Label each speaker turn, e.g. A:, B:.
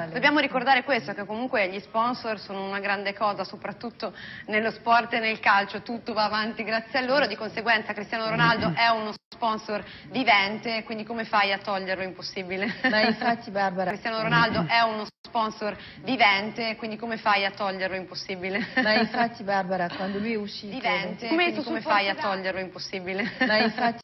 A: Dobbiamo ricordare questo, che comunque gli sponsor sono una grande cosa, soprattutto nello sport e nel calcio, tutto va avanti grazie a loro, di conseguenza Cristiano Ronaldo è uno sponsor vivente, quindi come fai a toglierlo? Impossibile.
B: Ma infatti Barbara...
A: Cristiano Ronaldo è uno sponsor vivente, quindi come fai a toglierlo? Impossibile.
B: Ma infatti Barbara, quando lui è uscito...
A: Vivente, quindi come fai a toglierlo? Impossibile.
B: Ma infatti